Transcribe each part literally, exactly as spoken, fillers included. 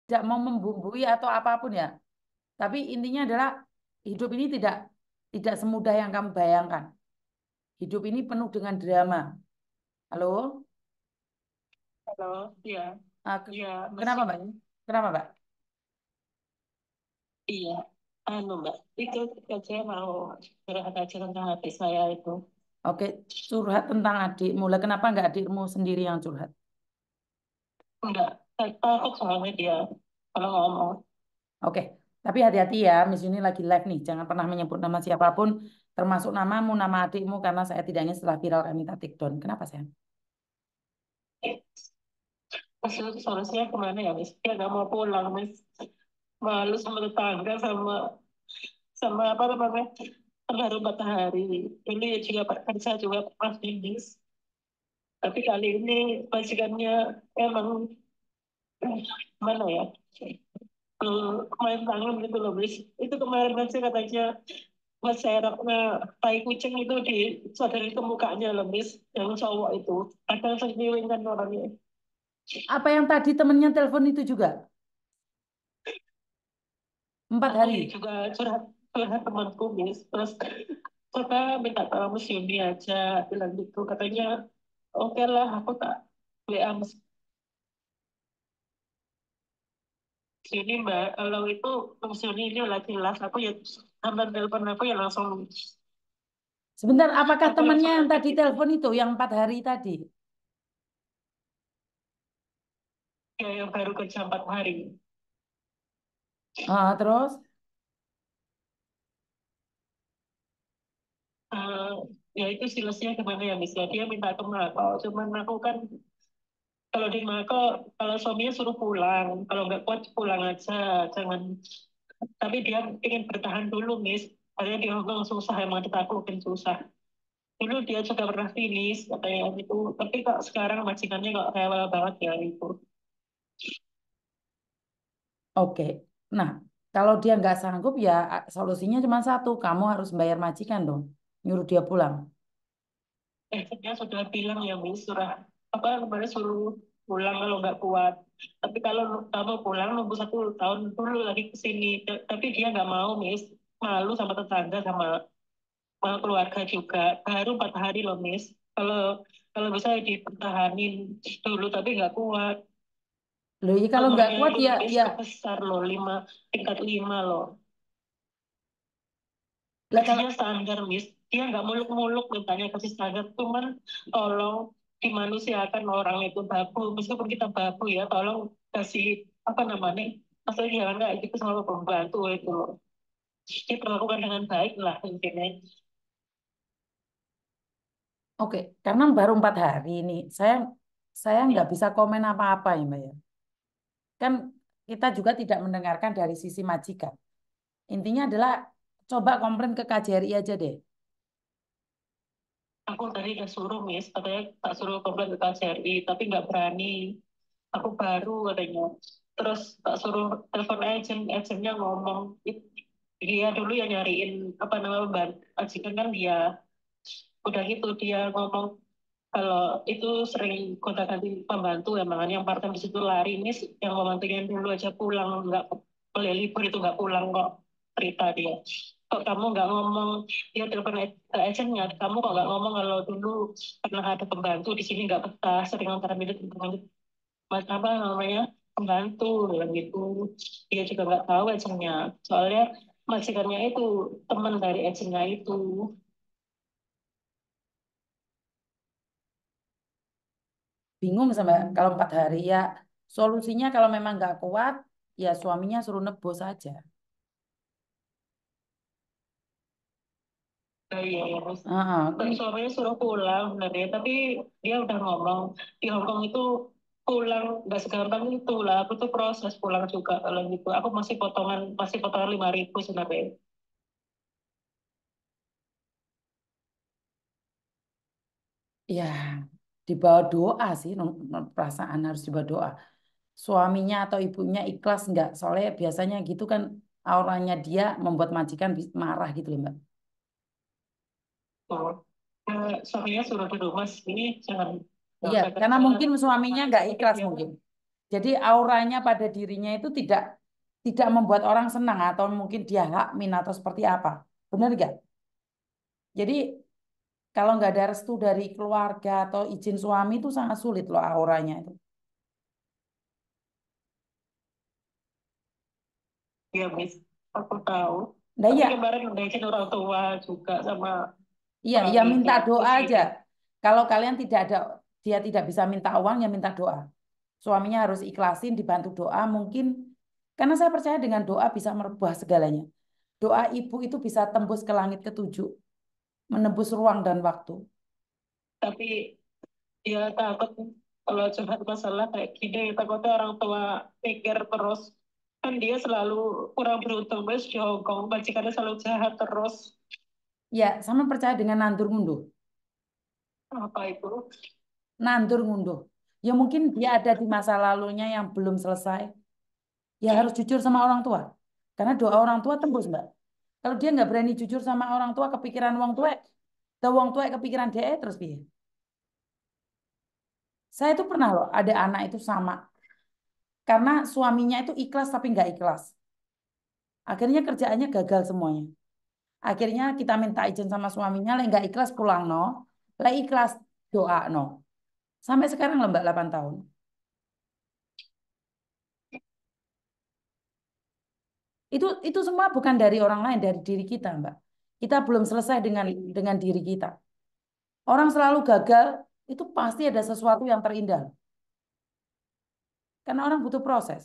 tidak mau membumbui atau apapun ya. Tapi intinya adalah hidup ini tidak tidak semudah yang kamu bayangkan. Hidup ini penuh dengan drama. Halo? Halo, iya, Ah, ke- iya, kenapa, Mbak? meskipun, Kenapa, Mbak? iya, anu Mbak, itu saya mau curhat aja tentang hati saya itu. Oke, curhat tentang adikmu. Lah, kenapa nggak adikmu sendiri yang curhat? Enggak, saya takut soalnya dia kalau ngomong. Oke, tapi hati-hati ya, Miss Yuni lagi live nih. Jangan pernah menyebut nama siapapun, termasuk namamu, nama adikmu, karena saya tidak ingin setelah viral kami minta take down. Kenapa, sayang? Terus itu solusinya kemana ya, Miss? Dia nggak mau pulang, Miss. Malu sama tetangga, sama sama apa namanya, terharu matahari. Dulu ya juga kerja juga pernah bisnis. Tapi kali ini majikannya emang eh, mana ya? Eh, kemarin tangan gitu loh, Miss. Itu kemarin aja katanya Mas Seraknya tai kucing itu disodori ke mukanya loh, Miss. Yang cowok itu. Kadang sendiri kan orangnya. Apa yang tadi temennya telepon itu juga? Empat Aku ya hari. juga curhat, curhat temanku, Miss. Terus coba minta tolong Mas Yuni aja. Bilang gitu. Katanya, oke lah, aku tak W A Mas Yuni, Mbak. Kalau itu Mas Yuni ini udah jelas. Aku ya, sampai telepon aku ya langsung, Sebentar, apakah aku temennya langsung yang angkat tadi itu. telepon itu, yang empat hari tadi? Ya, yang baru kerja empat hari. Ah, terus? Eh, ya itu silesnya gimana ya, Miss? Ya, dia minta ke Mako. Cuman aku kan kalau di Mako, kalau suaminya suruh pulang, kalau nggak kuat pulang aja, jangan. Tapi dia ingin bertahan dulu, Miss. Karena di Hongkong susah, emang ditaklukin susah. Dulu dia juga pernah finish, katanya gitu. Tapi kok sekarang majikannya kok rewel banget ya itu. Oke. Nah, kalau dia nggak sanggup ya a- solusinya cuma satu. Kamu harus bayar majikan dong. Nyuruh dia pulang. Eh, dia sudah bilang ya, Miss, surah apa kemarin suruh pulang kalau nggak kuat. Tapi kalau kamu pulang nunggu satu tahun dulu lagi ke sini. T- Tapi dia nggak mau, Miss. Malu sama tetangga sama, sama keluarga juga. Baru empat hari loh, Miss. Kalau kalau bisa dipertahanin dulu tapi nggak kuat. Loh, ya kalau nggak Rumahnya kuat itu, ya Miss, ya. besar loh, lima tingkat lima loh. Lah kalau Gajinya standar, Miss. Dia nggak muluk-muluk mintanya kasih standar. Cuman tolong dimanusiakan orang itu babu. Meskipun kita babu ya, tolong kasih apa namanya? Maksudnya jangan kayak gitu sama pembantu itu loh. Diperlakukan dengan baik lah intinya. oke, karena baru empat hari ini, saya saya nggak Ya, bisa komen apa-apa ya, Mbak ya. Kan kita juga tidak mendengarkan dari sisi majikan. Intinya adalah coba komplain ke K J R I aja deh. aku tadi udah suruh, Miss. Katanya tak suruh komplain ke K J R I, tapi nggak berani. Aku baru katanya. Terus tak suruh telepon agent, agentnya ngomong, "Ih, dia dulu yang nyariin apa namanya ban ajikan kan dia udah gitu dia ngomong kalau itu sering gonta-ganti pembantu emang yang part time di situ lari ini yang pembantunya dulu aja pulang nggak boleh libur itu nggak pulang kok cerita dia kok kamu nggak ngomong dia telepon ke agentnya kamu kok nggak ngomong kalau dulu pernah ada pembantu di sini nggak betah sering antara milik pembantu mas apa namanya pembantu bilang gitu dia juga nggak tahu agentnya soalnya majikannya itu teman dari agentnya itu. Bingung sama kalau empat hari ya. Solusinya kalau memang nggak kuat, ya suaminya suruh nebus saja. Oh, iya, iya, Mas. Ah, Terus kan suaminya suruh pulang sebenarnya, tapi dia udah ngomong di Hongkong itu pulang nggak segampang itu lah. Aku tuh proses pulang juga kalau gitu. Aku masih potongan masih potongan lima ribu sebenarnya. ya di bawah doa sih, no- no- perasaan harus di bawah doa. Suaminya atau ibunya ikhlas nggak? Soalnya biasanya gitu kan auranya dia membuat majikan bis- marah gitu loh, Mbak. Tuh. Eh, suaminya suruh duduk mas ini jangan nggak Iya, usah karena kerja mungkin suaminya nggak mungkin ikhlas dia mungkin. Jadi auranya pada dirinya itu tidak tidak membuat orang senang atau mungkin dia hak min atau seperti apa. Benar nggak? Jadi kalau nggak ada restu dari keluarga atau izin suami itu sangat sulit loh auranya itu. Ya, Miss. Aku tahu. Nah Tapi iya, kemarin udah izin orang tua juga sama iya, ya minta suaminya. doa Terus aja. gini, Kalau kalian tidak ada, dia tidak bisa minta uang, ya minta doa. Suaminya harus ikhlasin, dibantu doa mungkin. Karena saya percaya dengan doa bisa merubah segalanya. Doa ibu itu bisa tembus ke langit ketujuh, menembus ruang dan waktu. tapi dia takut kalau curhat masalah kayak gini, takutnya orang tua pikir terus. Kan dia selalu kurang beruntung, Mas, di Hong Kong. Majikannya selalu jahat terus. Ya, sama percaya dengan nandur ngunduh. Apa itu? Nandur ngunduh. Ya mungkin dia ada di masa lalunya yang belum selesai. Ya harus jujur sama orang tua. Karena doa orang tua tembus, Mbak. Kalau dia nggak berani jujur sama orang tua, kepikiran wong tua, tahu wong tua kepikiran dia terus piye? Saya itu pernah loh, ada anak itu sama. Karena suaminya itu ikhlas tapi nggak ikhlas. Akhirnya kerjaannya gagal semuanya. Akhirnya kita minta izin sama suaminya, lek nggak ikhlas pulang no. Lek ikhlas doa no. Sampai sekarang lah Mbak delapan tahun. Itu itu semua bukan dari orang lain, dari diri kita, Mbak. Kita belum selesai dengan dengan diri kita. Orang selalu gagal, itu pasti ada sesuatu yang terindah. Karena orang butuh proses.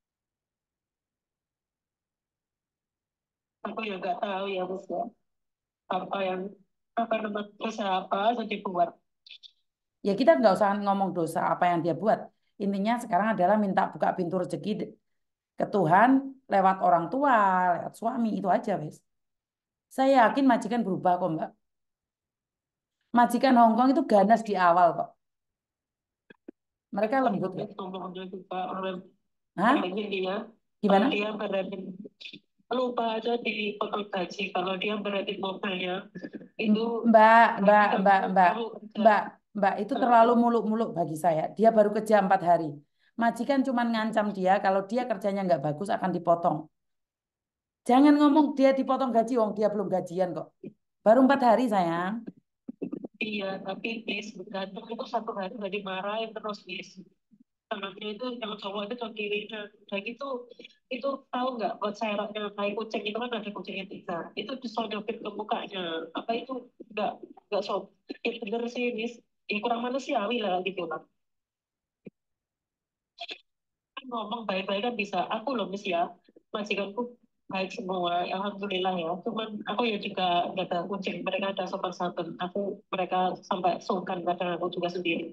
Aku ya nggak tahu ya, Mas, ya. Apa yang, apa namanya, usaha apa aja dibuat. Ya kita nggak usah ngomong dosa apa yang dia buat. Intinya sekarang adalah minta buka pintu rezeki ke Tuhan lewat orang tua, lewat suami, itu aja, wes. Saya yakin majikan berubah kok, Mbak. Majikan Hongkong itu ganas di awal kok. Mereka lembut Tapi kok. ngomongnya juga orang Hah? kayaknya dia, kalau Gimana? dia berani lupa aja dipotong gaji, kalau dia berani mobilnya itu Mbak, Mbak, gaji Mbak, kamu Mbak, kamu kerja. Mbak, Mbak, itu terlalu Kalau muluk-muluk bagi saya. Dia baru kerja empat hari. Majikan cuma ngancam dia kalau dia kerjanya nggak bagus akan dipotong. Jangan ngomong dia dipotong gaji, wong dia belum gajian kok. Baru empat hari sayang. iya, tapi bis gantung itu satu hari udah dimarahin terus bis. Anaknya itu yang cowok itu cowok kirinya. Udah gitu, itu tahu nggak buat sayapnya kayak kucing itu kan ada kucingnya tiga. Itu disodopin ke mukanya. Apa itu nggak nggak sob? Ya bener sih bis. Ya kurang manusiawi lah gitu kan. Kan ngomong baik-baik kan bisa. Aku loh mis ya, majikanku baik semua. Alhamdulillah ya. Cuman aku ya juga jaga kucing. Mereka ada sopan santun. Aku mereka sampai sungkan kadang aku juga sendiri.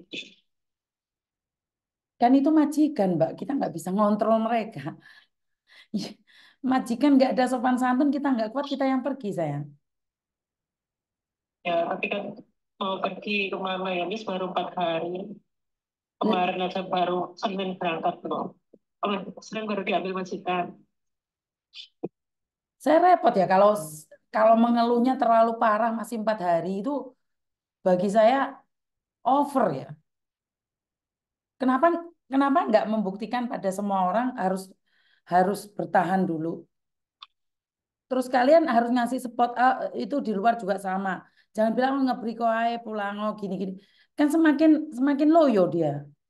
Kan itu majikan, Mbak. Kita nggak bisa ngontrol mereka. Majikan nggak ada sopan santun, kita nggak kuat, kita yang pergi, sayang. Ya, tapi kan mau pergi kemana ya, Miss baru empat hari. L- Kemarin aja baru Senin berangkat loh. Oh, Senin baru diambil majikan. Saya repot ya kalau kalau mengeluhnya terlalu parah masih empat hari itu bagi saya over ya. Kenapa kenapa nggak membuktikan pada semua orang harus harus bertahan dulu. Terus kalian harus ngasih spot ah, itu di luar juga sama. Jangan bilang "Oh, ngeberi kok ae pulang oh gini-gini. Kan semakin semakin loyo dia.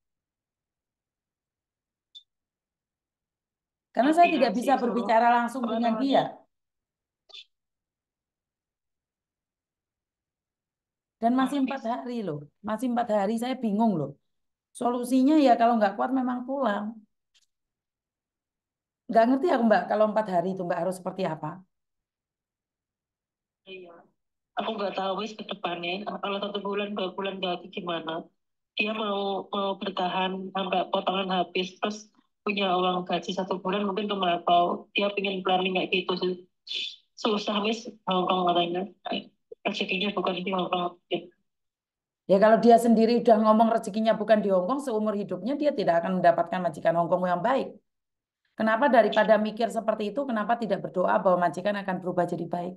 Karena saya tidak Latihan bisa sih suruh. berbicara langsung Apa dengan namanya? dia dan masih Anu, empat Miss. hari loh. Masih empat hari saya bingung loh. Solusinya ya kalau nggak kuat memang pulang. Nggak ngerti aku Mbak kalau empat hari itu Mbak harus seperti apa. Iya. Aku nggak tahu wis ke depannya. Kalau satu bulan, dua bulan lagi gimana. Dia mau mau bertahan sampai potongan habis. Terus punya uang gaji satu bulan mungkin kemarau. Dia pengen planning kayak gitu sih. Susah wis Hongkong katanya. Rezekinya bukan di Hongkong. Ya kalau dia sendiri udah ngomong rezekinya bukan di Hongkong, seumur hidupnya dia tidak akan mendapatkan majikan Hongkong yang baik. Kenapa daripada mikir seperti itu, kenapa tidak berdoa bahwa majikan akan berubah jadi baik?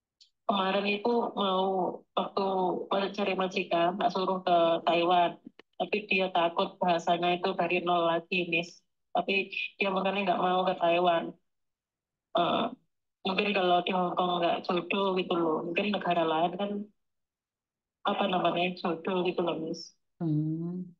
Kemarin itu mau waktu mau cari majikan, tak suruh ke Taiwan. tapi dia takut bahasanya itu dari nol lagi, Miss. Tapi dia makanya nggak mau ke Taiwan. Eh, Mungkin kalau di Hong Kong nggak jodoh gitu loh, mungkin negara lain kan apa namanya jodoh gitu loh, Miss. Hmm.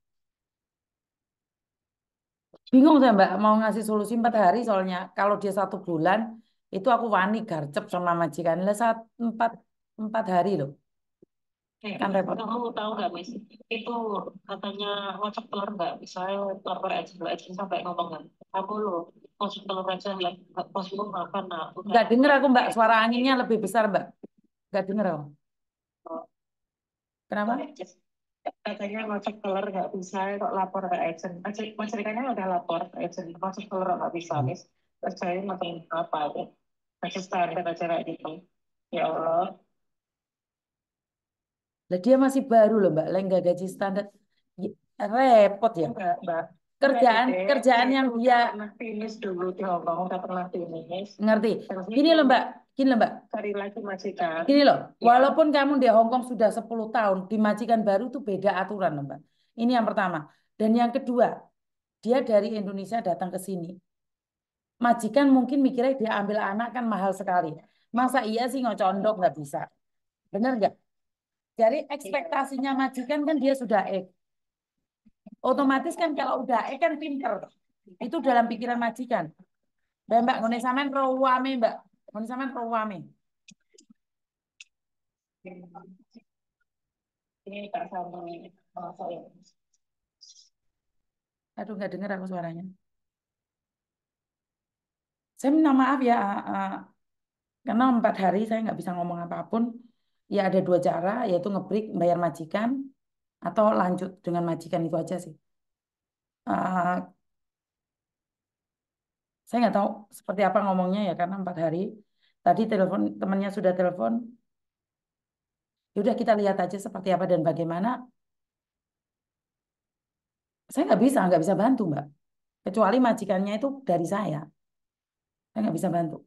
Bingung saya Mbak mau ngasih solusi empat hari soalnya kalau dia satu bulan itu aku wani garcep sama majikan lah saat empat empat hari loh Eh, kan repot. kamu tahu nggak, Miss? Itu katanya ngocok telur nggak? Misalnya lapor aja, aja sampai ngomong kan. Kamu loh, ngocok telur aja, nggak bosmu makan, nah udah. Nggak denger aku Mbak suara anginnya lebih besar Mbak. Nggak denger aku. Kenapa? Katanya ngocok telur nggak bisa, kok lapor ke agent. Majikannya udah lapor ke agent, ngocok telur nggak bisa, Miss. Terus saya makin apa aja. Kasih standar aja kayak gitu. Ya Allah. Lah dia masih baru loh Mbak, lah nggak gaji standar. Y- Repot ya. Enggak, Mbak. Enggak, Kerjaan Dede. Dia kerjaan itu yang udah dia pernah finish dulu di Hong Kong, udah pernah finish. ngerti. Terus Gini itu loh Mbak, gini loh Mbak. cari lagi majikan. Gini loh, Ya, walaupun kamu di Hong Kong sudah sepuluh tahun, di majikan baru tuh beda aturan loh Mbak. Ini yang pertama. Dan yang kedua, dia dari Indonesia datang ke sini. Majikan mungkin mikirnya dia ambil anak kan mahal sekali. Masa iya sih ngocondok nggak bisa. Bener nggak? Jadi iya. ekspektasinya majikan kan dia sudah ek. Otomatis kan kalau udah ek kan pinter. Itu dalam pikiran majikan. Mbak, Mbak, ngone sampean rawame, Mbak. Ngone sampean rawame. Ini Kak Sami. Oh, saya. Aduh, nggak dengar aku suaranya. Saya minta maaf ya, eh, karena empat hari saya nggak bisa ngomong apapun. Ya ada dua cara, yaitu ngebreak, bayar majikan, atau lanjut dengan majikan itu aja sih. Eh, saya nggak tahu seperti apa ngomongnya ya, karena empat hari. Tadi telepon temannya sudah telepon. Ya udah kita lihat aja seperti apa dan bagaimana. Saya nggak bisa, nggak bisa bantu, Mbak. Kecuali majikannya itu dari saya. Saya nggak bisa bantu.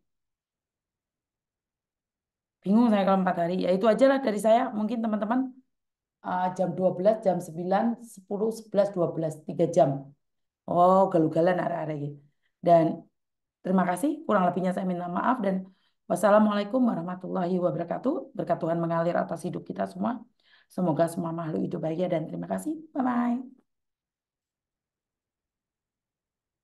Bingung saya kalau empat hari. Ya itu aja lah dari saya. Mungkin teman-teman eh, jam dua belas, jam sembilan, sepuluh, sebelas, dua belas, tiga jam. Oh, galugalan arah-arah gitu. Dan terima kasih. Kurang lebihnya saya minta maaf. Dan wassalamualaikum warahmatullahi wabarakatuh. Berkat Tuhan mengalir atas hidup kita semua. Semoga semua makhluk hidup bahagia dan terima kasih. Bye-bye.